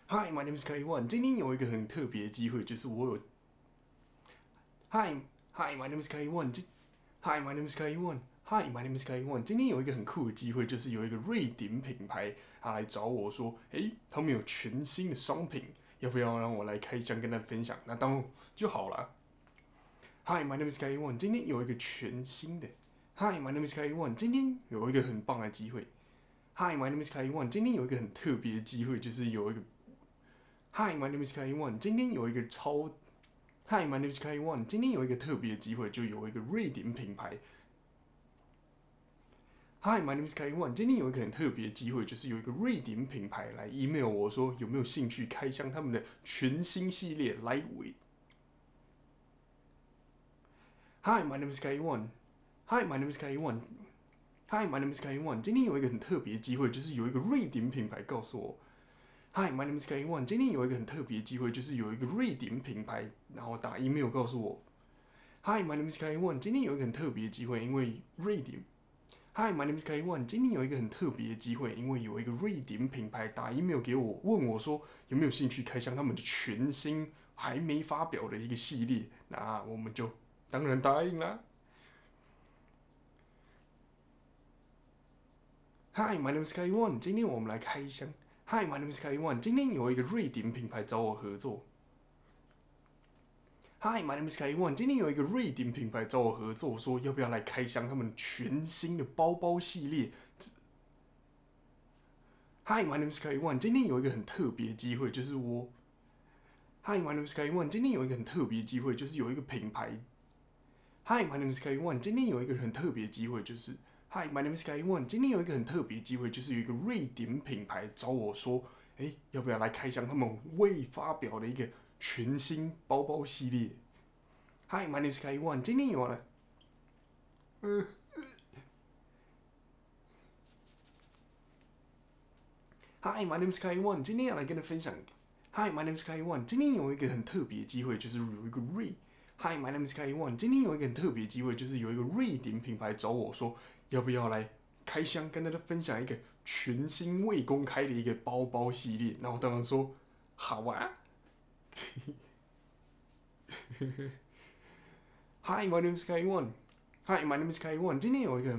Hi, my name is K1。今天有一个很特别的机会，就是我有 Hi, my name is K1。Hi, my name is K1。Hi, my name is K1。今天有一个很酷的机会，就是有一个瑞典品牌，他来找我说，他们有全新的商品，要不要让我来开箱跟他分享？那当然就好了。Hi, my name is K1。今天有一个全新的。Hi, my name is K1。今天有一个很棒的机会。Hi, my name is K1。今天有一个很特别的机会，就是有一个。Hi, my name is K1。今天有一个Hi, my name is K1。今天有一个特别的机会，就有一个瑞典品牌。Hi, my name is K1。今天有一个很特别的机会，就是有一个瑞典品牌来 email 我说有没有兴趣开箱他们的全新系列 Lightweight。Hi, my name is K1。Hi, my name is K1。Hi, my name is K1。今天有一个很特别的机会，就是有一个瑞典品牌告诉我。Hi, my name is K1。今天有一个很特别的机会，就是有一个瑞典品牌，然后打 email 告诉我。Hi, my name is K1。今天有一个很特别的机会，因为瑞典。Hi, my name is K1。今天有一个很特别的机会，因为有一个瑞典品牌打 email 给我，问我说有没有兴趣开箱他们的全新还没发表的一个系列，那我们就当然答应啦。Hi, my name is K1。今天我们来开箱。Hi, my name is K1。今天有一个瑞典品牌找我合作。Hi, my name is K1。今天有一个瑞典品牌找我合作，说要不要来开箱他们全新的包包系列。Hi, my name is K1。今天有一个很特别的机会，就是我。Hi, my name is K1。今天有一个很特别的机会，就是有一个品牌。Hi, my name is K1。今天有一个很特别的机会，就是。Hi, my name is K1。今天有一个很特别的机会，就是有一个瑞典品牌找我说，要不要来开箱他们未发表的一个全新包包系列。Hi, my name is K1。今天有了。Hi, my name is K1。今天要来跟你分享。Hi, my name is K1。今天有一个很特别的机会，就是有一个Hi, my name is K1。今天有一个很特别的机会，就是有一个瑞典品牌找我说，要不要来开箱，跟大家分享一个全新未公开的一个包包系列。那我当然说好啊。Hi, my name is K1。Hi, my name is K1。今天有一个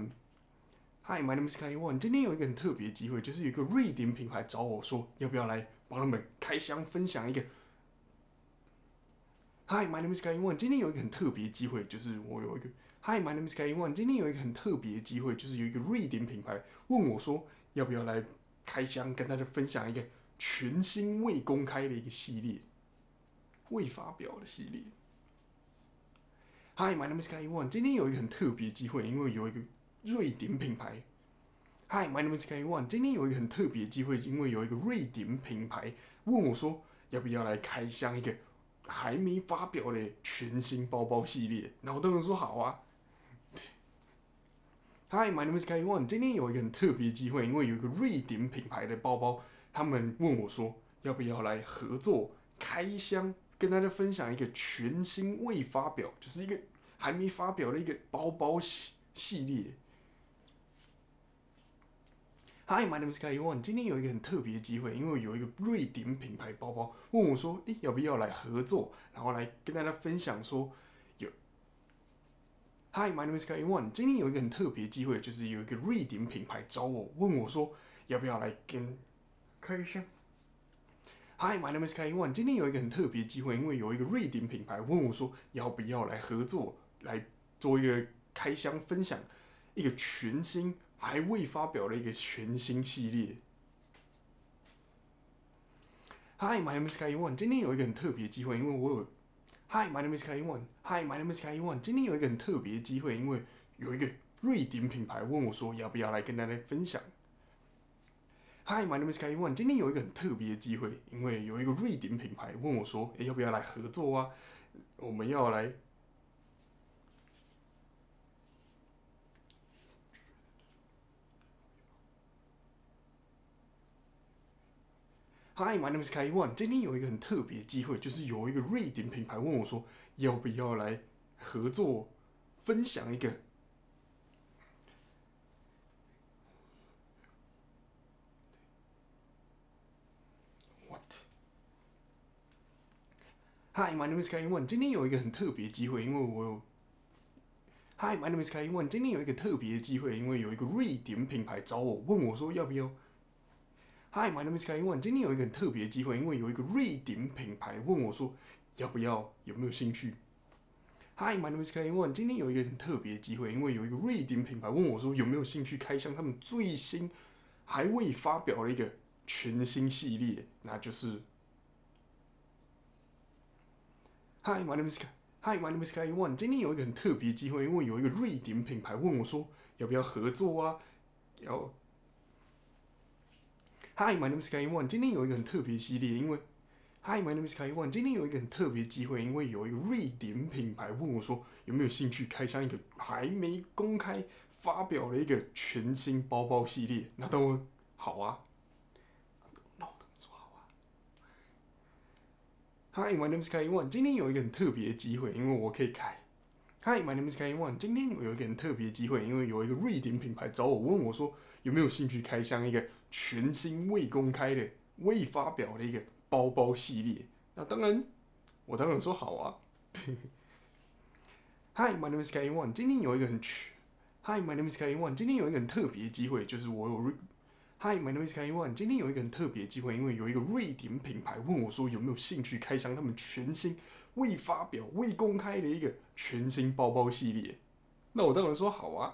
Hi, my name is K1。今天有一个很特别的机会，就是有一个瑞典品牌找我说，要不要来帮他们开箱分享一个。Hi, my name is K1。今天有一个很特别的机会，就是我有一个Hi, my name is K1。今天有一个很特别的机会，就是有一个瑞典品牌问我说，要不要来开箱，跟大家分享一个全新未公开的一个系列，未发表的系列。Hi, my name is K1。今天有一个很特别的机会，因为有一个瑞典品牌。Hi, my name is K1。今天有一个很特别的机会，因为有一个瑞典品牌问我说，要不要来开箱一个还没发表的全新包包系列。那我当然说好啊。Hi, my name is K1。今天有一个很特别的机会，因为有一个瑞典品牌的包包，他们问我说，要不要来合作开箱，跟大家分享一个全新未发表，就是一个还没发表的一个包包系列。Hi, my name is K1。今天有一个很特别的机会，因为有一个瑞典品牌包包问我说，要不要来合作，然后来跟大家分享说有。Hi, my name is K1。今天有一个很特别的机会，就是有一个瑞典品牌找我问我说，要不要来跟开箱。Hi, my name is K1。今天有一个很特别的机会，因为有一个瑞典品牌问我说，要不要来合作，来做一个开箱分享，一个全新还未发表的一个全新系列。Hi, my name is K1。今天有一个很特别的机会，因为我有。Hi, my name is K1。Hi, my name is K1。今天有一个很特别的机会，因为有一个瑞典品牌问我说，要不要来跟大家分享。Hi, my name is K1。今天有一个很特别的机会，因为有一个瑞典品牌问我说，要不要来合作啊？我们要来。Hi, my name is K1。今天有一个很特别的机会，就是有一个瑞典品牌问我说，要不要来合作分享一个。What？ Hi, my name is Kai One。今天有一个很特别机会，因为我有 Hi, my name is Kai One。今天有一个特别机会，因为有一个瑞典品牌找我，问我说要不要。Hi, my name is Kai One。今天有一个很特别机会，因为有一个瑞典品牌问我说要不要，有没有兴趣？Hi, my name is Kai One。今天有一个很特别机会，因为有一个瑞典品牌问我说有没有兴趣开箱他们最新还未发表的一个全新系列，那就是 Hi, my name is Hi, my name is Kai One。今天有一个很特别机会，因为有一个瑞典品牌问我说要不要合作啊？要 Hi, my name is Kai One。今天有一个很特别系列，因为 Hi, my name is Kai One。今天有一个很特别机会，因为有一个瑞典品牌问我说有没有兴趣开箱一个还没公开发表的一个全新包包系列。那当然好啊，那我当然说好啊。Hi, my name is Kai One。今天有一个很特别的机会，因为我可以开。Hi, my name is Kai One。今天有一个很特别的机会，因为有一个瑞典品牌找我问我说有没有兴趣开箱一个全新未公开的、未发表的一个包包系列。那当然，我当然说好啊。Hi, my name is Kai One。今天有一个很 Hi, my name is Kai One。今天有一个很特别的机会，就是我有Hi, my name is Kai One。今天有一个很特别的机会，因为有一个瑞典品牌问我说有没有兴趣开箱他们全新未发表、未公开的一个全新包包系列。那我当然说好啊。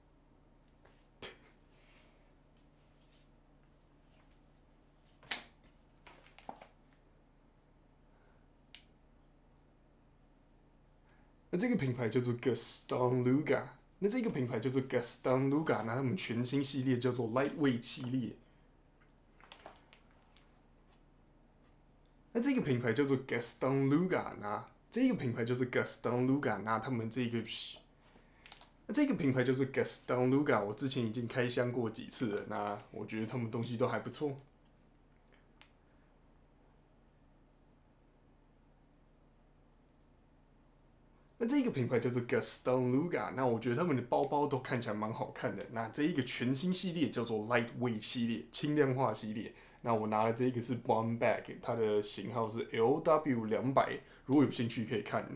那这个品牌叫做 Gaston Luga。那这个品牌叫做 Gaston Luga，那他们全新系列叫做 Lightweight 系列。那这个品牌叫做 Gaston Luga，那这个品牌叫做 Gaston Luga，那他们这个品牌叫做 Gaston Luga，我之前已经开箱过几次了，那我觉得他们东西都还不错。那这个品牌叫做 Gaston Luga，那我觉得他们的包包都看起来蛮好看的。那这一个全新系列叫做 Lightweight 系列，轻量化系列。那我拿的这个是 Bomb Bag，它的型号是 LW200，如果有兴趣可以看。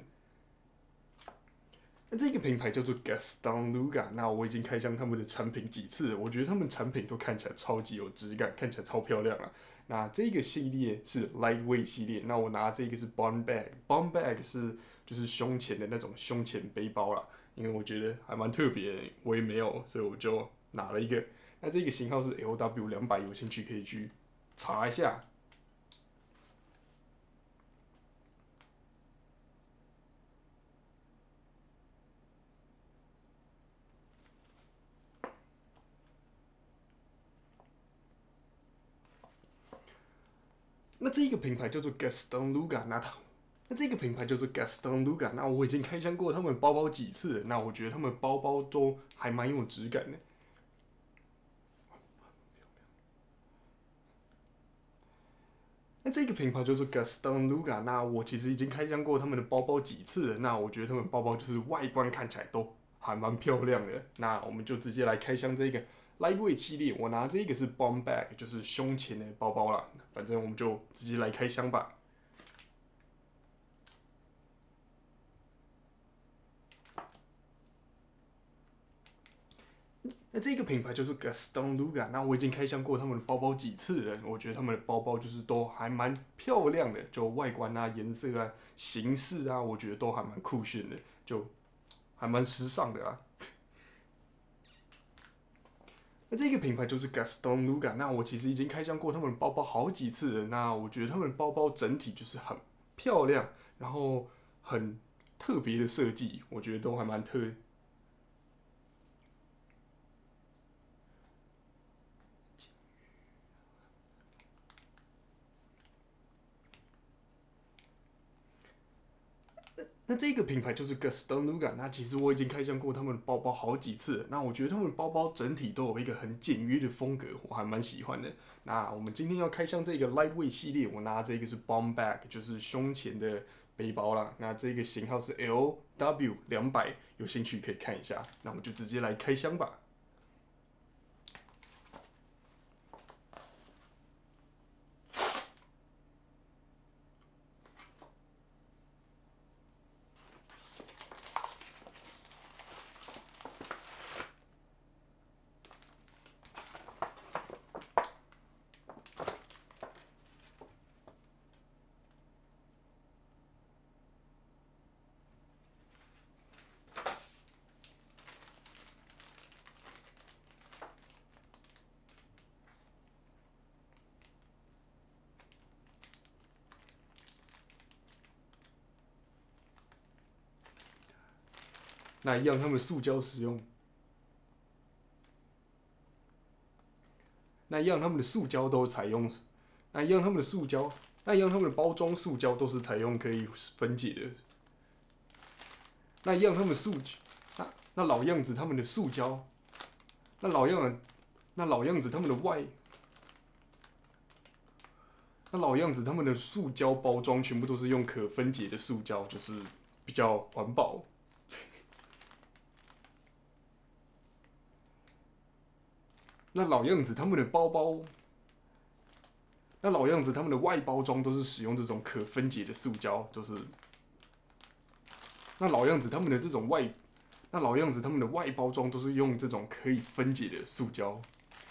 那这个品牌叫做 Gaston Luga，那我已经开箱他们的产品几次了，我觉得他们产品都看起来超级有质感，看起来超漂亮啊。那这个系列是 Lightweight 系列，那我拿这个是 Bomb Bag，Bomb Bag 是就是胸前的那种胸前背包啦，因为我觉得还蛮特别的，我也没有，所以我就拿了一个。那这个型号是 LW200，有兴趣可以去查一下。那这个品牌叫做 Gaston Luga，那这个品牌叫做 Gaston Luga，那我已经开箱过他们包包几次了，那我觉得他们包包都还蛮有质感的。那这个品牌叫做 Gaston Luga，那我其实已经开箱过他们的包包几次了，那我觉得他们包包就是外观看起来都还蛮漂亮的。那我们就直接来开箱这个 Lightweight 系列，我拿这个是 Bomb Bag，就是胸前的包包啦。反正我们就直接来开箱吧。那这个品牌就是 Gaston Luga，那我已经开箱过他们的包包几次了，我觉得他们的包包就是都还蛮漂亮的，就外观啊、颜色啊、形式啊，我觉得都还蛮酷炫的，就还蛮时尚的啊。那这个品牌就是 Gaston Luga，那我其实已经开箱过他们的包包好几次了，那我觉得他们的包包整体就是很漂亮，然后很特别的设计，我觉得都还蛮那这个品牌就是 Gaston Luga，那其实我已经开箱过他们的包包好几次了，那我觉得他们的包包整体都有一个很简约的风格，我还蛮喜欢的。那我们今天要开箱这个 Lightweight 系列，我拿这个是 Bomb Bag，就是胸前的背包啦。那这个型号是 LW200，有兴趣可以看一下。那我们就直接来开箱吧。 那一样他们的塑胶使用，那一样他们的塑胶都采用，那一样他们的塑胶，那一样他们的包装塑胶都是采用可以分解的，那一样他们的那老样子他们的塑胶，那老样子他们的那老样子他们的塑胶包装全部都是用可分解的塑胶，就是比较环保。那老样子他们的包包，那老样子他们的外包装都是使用这种可分解的塑胶，就是那老样子他们的这种那老样子他们的外包装都是用这种可以分解的塑胶。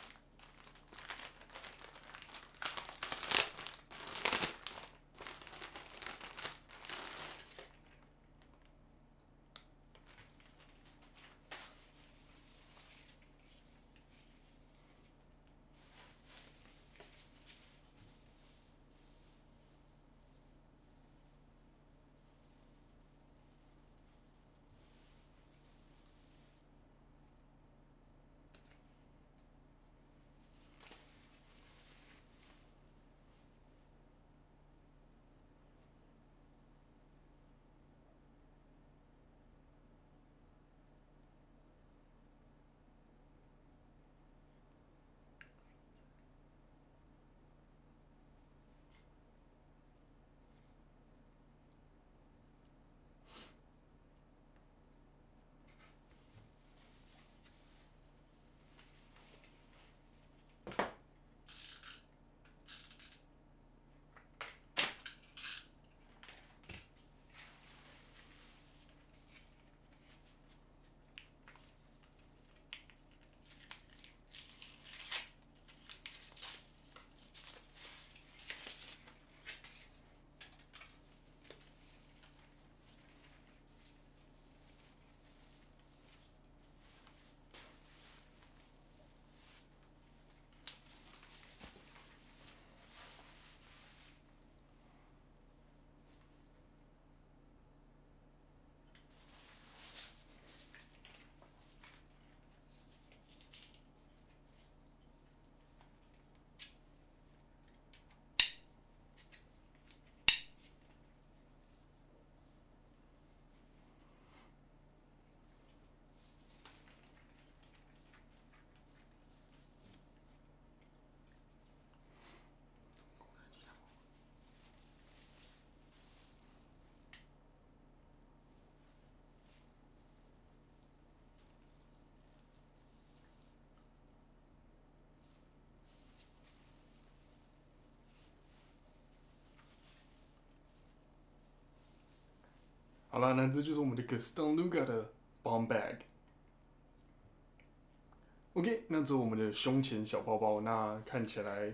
好了，那这就是我们的 Gaston Luga 的 Bomb Bag。OK， 那这是我们的胸前小包包，那看起来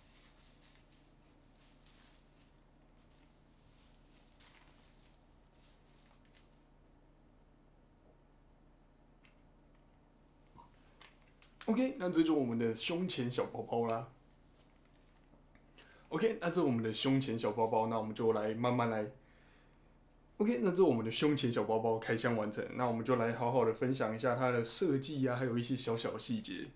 ，OK， 那这就是我们的胸前小包包啦。OK， 那这是我们的胸前小包包，那我们就来慢慢来。OK， 那这是我们的胸前小包包开箱完成，那我们就来好好的分享一下它的设计呀，还有一些小小的细节。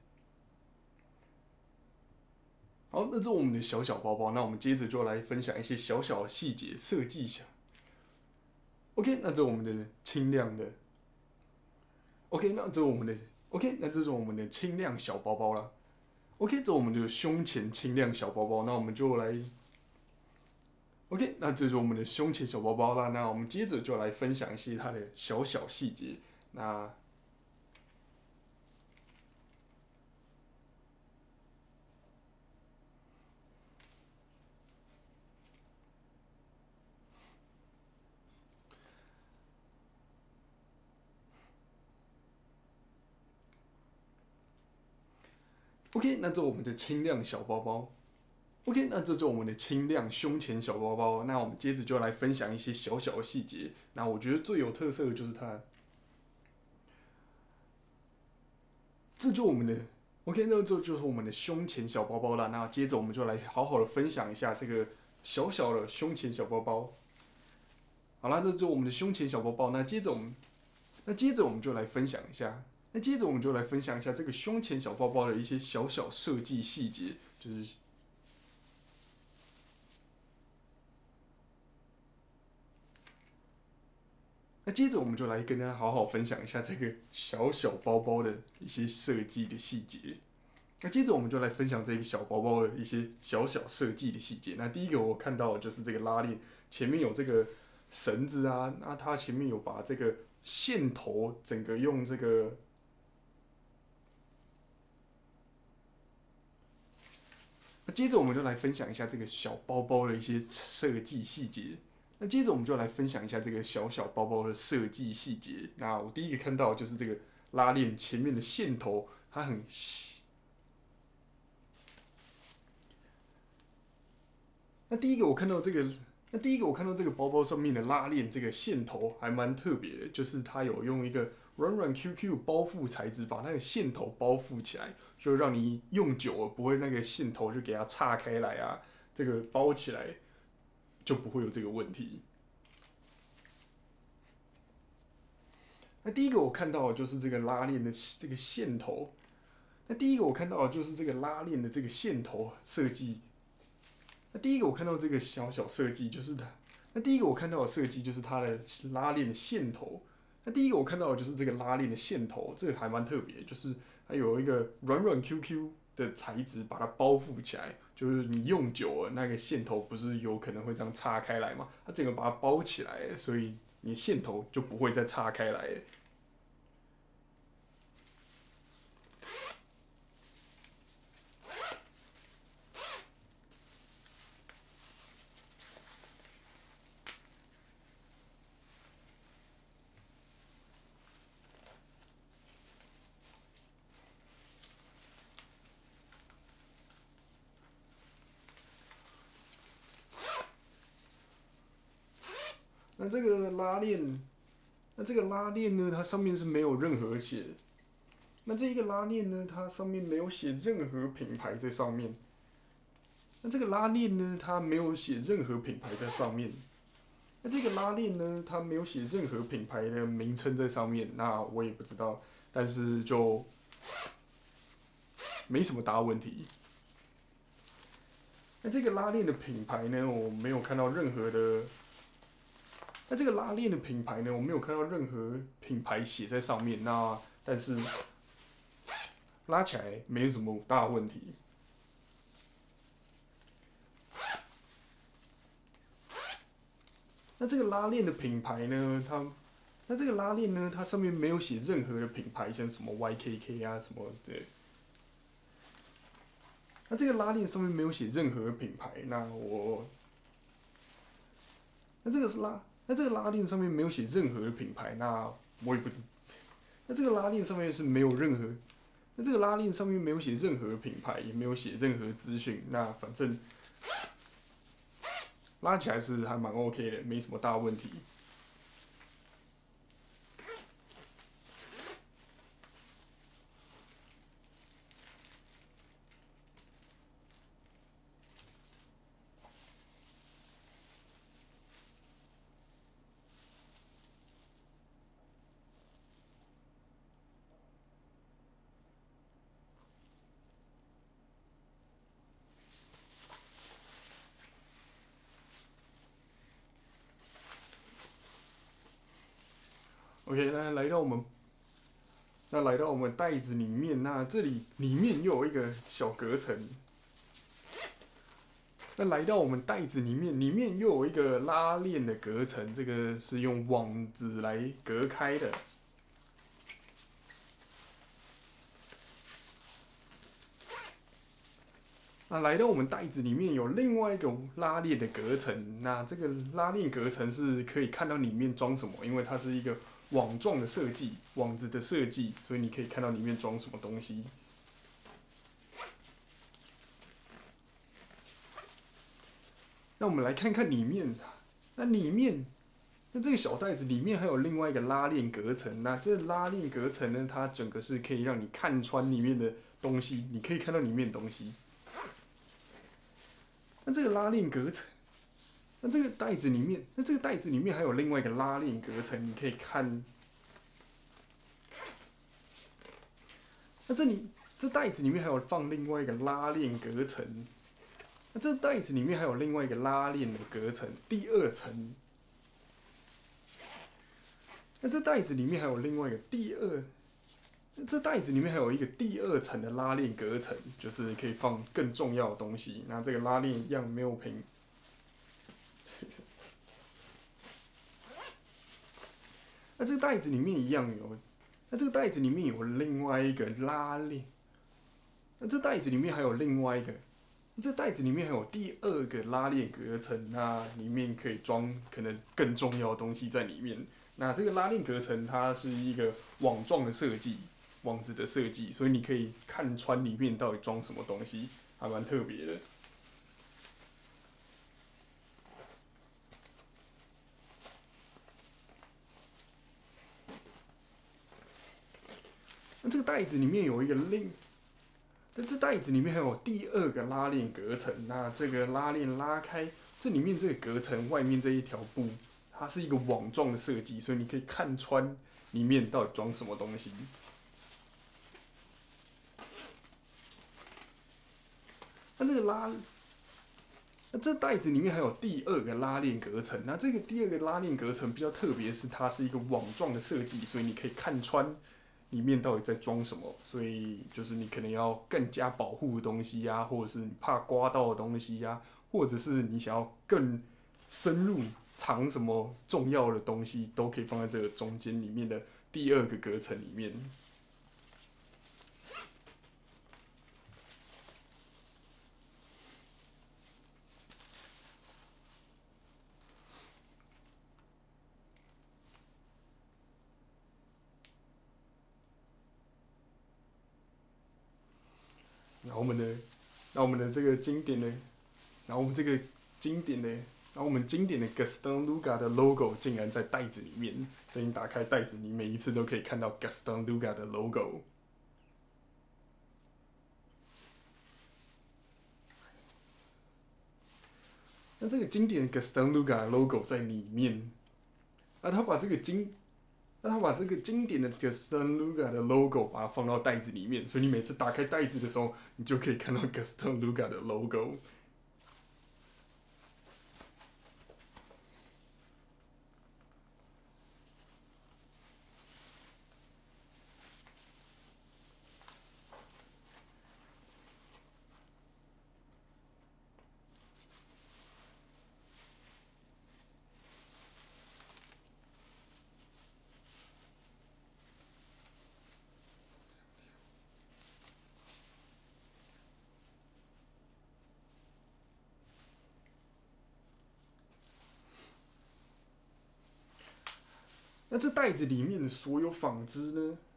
好，那这是我们的小小包包，那我们接着就来分享一些小小的细节设计一下。OK，那这是我们的轻量的。OK，那这是我们的 OK，那这是我们的轻量小包包啦。OK，这是我们的胸前轻量小包包，那我们就来 OK，那这是我们的胸前小包包啦。那我们接着就来分享一些它的小小细节。那OK，那这是我们的轻量小包包。OK，那这就是我们的轻量胸前小包包。那我们接着就来分享一些小小的细节。那我觉得最有特色的就是它，这就是我们的 OK，那这就是我们的胸前小包包啦。那接着我们就来好好的分享一下这个小小的胸前小包包。好啦，那这是我们的胸前小包包。那接着我们那接着我们就来分享一下，这个胸前小包包的一些小小设计细节，就是那接着我们就来跟大家好好分享一下这个小小包包的一些设计的细节。那接着我们就来分享这个小包包的一些小小设计的细节。那第一个我看到的就是这个拉链前面有这个绳子啊，那它前面有把这个线头整个用这个。那接着我们就来分享一下这个小包包的一些设计细节。那接着我们就来分享一下这个小小包包的设计细节。那我第一个看到就是这个拉链前面的线头，它很细。那第一个我看到这个包包上面的拉链这个线头还蛮特别的，就是它有用一个软软 QQ 包覆材质把那个线头包覆起来，就让你用久了不会那个线头就给它岔开来啊，这个包起来就不会有这个问题。那第一个我看到的就是这个拉链的这个线头，那第一个我看到的就是这个拉链的这个线头设计。那第一个我看到这个小小设计就是它，那第一个我看到的设计就是它的拉链的线头。那第一个我看到的就是这个拉链的线头，这个还蛮特别，就是它有一个软软 QQ 的材质把它包覆起来，就是你用久了那个线头不是有可能会这样岔开来嘛，它整个把它包起来，所以你线头就不会再岔开来。那这个拉链，呢，它上面是没有任何写。那这一个拉链呢，它上面没有写任何品牌在上面。那这个拉链呢，它没有写任何品牌在上面。那这个拉链呢，它没有写任何品牌的名称在上面。那我也不知道，但是就没什么大问题。那这个拉链的品牌呢，我没有看到任何的。那这个拉链的品牌呢，我没有看到任何品牌写在上面。那但是拉起来没什么大问题。那这个拉链的品牌呢，它上面没有写任何的品牌，像什么 YKK 啊什么的。那这个拉链上面没有写任何的品牌，那这个拉链上面没有写任何的品牌，那我也不知。那这个拉链上面是没有任何，那这个拉链上面没有写任何品牌，也没有写任何资讯。那反正拉起来是还蛮 OK 的，没什么大问题。OK，那来到我们袋子里面，那这里面又有一个小隔层。那来到我们袋子里面又有一个拉链的隔层，这个是用网子来隔开的。那来到我们袋子里面有另外一个拉链的隔层，那这个拉链隔层是可以看到里面装什么，因为它是一个网状的设计，网子的设计，所以你可以看到里面装什么东西。那我们来看看里面，那这个小袋子里面还有另外一个拉链隔层。那这拉链隔层呢，它整个是可以让你看穿里面的东西，你可以看到里面的东西。那这个拉链隔层，那这个袋子里面还有另外一个拉链隔层，你可以看。 那这袋子里面还有放另外一个拉链隔层，那这袋子里面还有另外一个拉链的隔层，第二层。那这袋子里面还有另外一个这袋子里面还有一个第二层的拉链隔层，就是可以放更重要的东西。那这个拉链一样没有平。那这个袋子里面一样有，那这个袋子里面有另外一个拉链，那这袋子里面还有另外一个，这袋子里面还有第二个拉链隔层，那里面可以装可能更重要的东西在里面。那这个拉链隔层它是一个网状的设计，网子的设计，所以你可以看穿里面到底装什么东西，还蛮特别的。那这个袋子里面有一个在这袋子里面还有第二个拉链隔层。那这个拉链拉开，这里面这个隔层外面这一条布，它是一个网状的设计，所以你可以看穿里面到底装什么东西。那这袋子里面还有第二个拉链隔层。那这个第二个拉链隔层比较特别，是它是一个网状的设计，所以你可以看穿里面到底在装什么。所以就是你可能要更加保护的东西呀，或者是你怕刮到的东西呀，或者是你想要更深入藏什么重要的东西，都可以放在这个中间里面的第二个隔层里面。然后我们的这个经典的，然后我们这个经典的，然后我们经典的 Gaston Luga 的 logo 竟然在袋子里面，所以你打开袋子，你每一次都可以看到 Gaston Luga 的 logo。那这个经典的 Gaston Luga 的 logo 在里面，那他把这个经典的 Gaston Luga 的 logo 把它放到袋子里面，所以你每次打开袋子的时候，你就可以看到 Gaston Luga 的 logo。那这袋子里面的所有纺织呢？